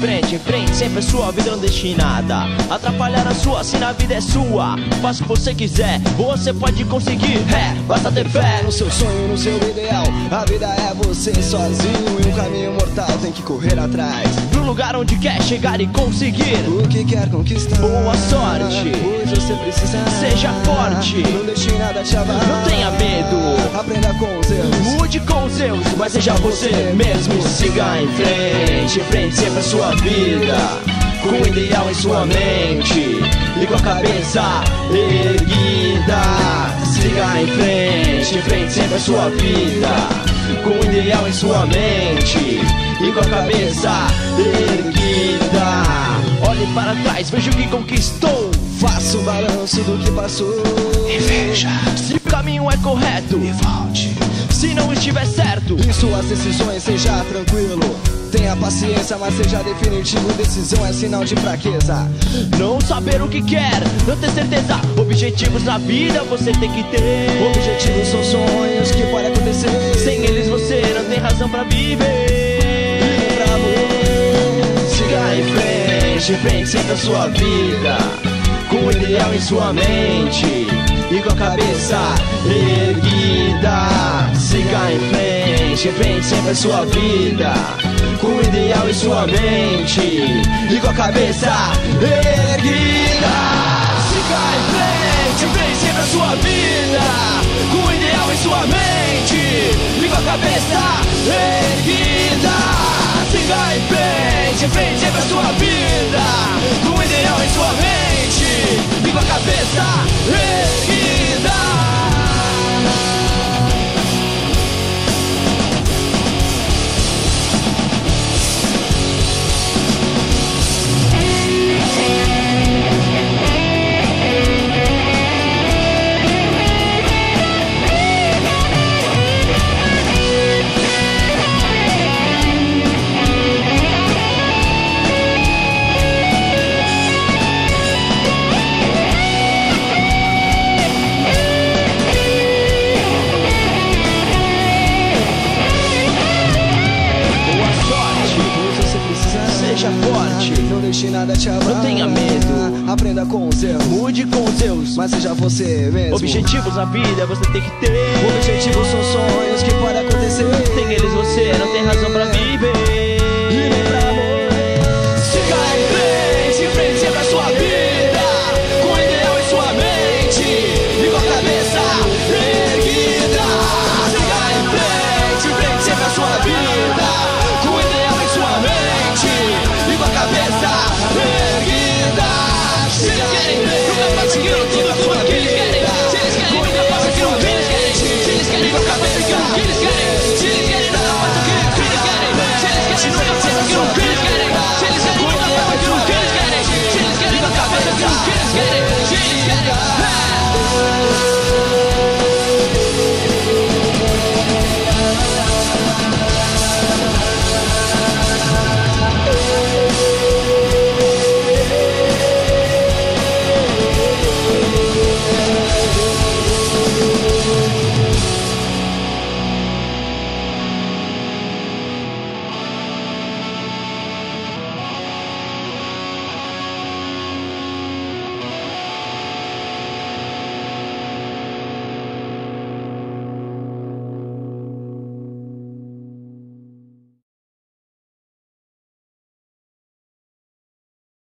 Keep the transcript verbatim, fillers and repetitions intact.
frente, em frente, sempre a sua vida não destinada atrapalhar a sua, se na vida é sua. Faça o que você quiser, você pode conseguir. É, basta ter fé no seu sonho, no seu ideal. A vida é você sozinho e um caminho mortal tem que correr atrás. Pro lugar onde quer chegar e conseguir o que quer conquistar. Boa sorte, pois você precisa. Seja forte, não deixe nada te abalar. Não tenha medo, aprenda com os erros. Mude com os erros, mas seja você mesmo. Siga em frente, em frente sempre a sua vida, com o ideal em sua mente e com a cabeça erguida. Siga em frente, em frente sempre a sua vida, com o ideal em sua mente e com a cabeça erguida. Olhe para trás, veja o que conquistou. Faça o balanço do que passou e veja se o caminho é correto e volte se não estiver certo. Em suas decisões seja tranquilo, tenha paciência, mas seja definitivo. Decisão é sinal de fraqueza. Não saber o que quer, não ter certeza. Objetivos na vida você tem que ter. Objetivos são sonhos que podem acontecer. Sem eles você não tem razão pra viver. Vive pra morrer. Siga em frente, em frente sempre a sua vida, com o ideal em sua mente e com a cabeça erguida. Siga em frente, em frente sempre a sua vida, com o ideal em sua mente e com a cabeça erguida. Siga em frente, em frente sempre a sua vida, com o ideal em sua mente e com a cabeça erguida. Siga em frente, em frente sempre a sua vida, com o ideal em sua mente e com a cabeça erguida. Seja forte, não deixe nada te abalar. Não tenha medo, aprenda com os erros. Mude com os erros, mas seja você mesmo. Objetivos na vida você tem que ter. Objetivos são sonhos que podem